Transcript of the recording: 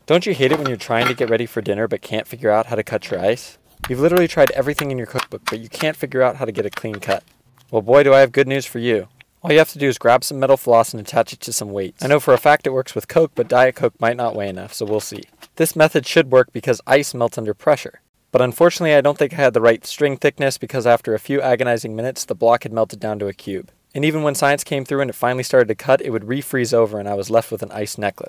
Don't you hate it when you're trying to get ready for dinner but can't figure out how to cut your ice? You've literally tried everything in your cookbook, but you can't figure out how to get a clean cut. Well, boy, do I have good news for you. All you have to do is grab some metal floss and attach it to some weights. I know for a fact it works with Coke, but Diet Coke might not weigh enough, so we'll see. This method should work because ice melts under pressure. But unfortunately, I don't think I had the right string thickness because after a few agonizing minutes, the block had melted down to a cube. And even when science came through and it finally started to cut, it would refreeze over and I was left with an ice necklace.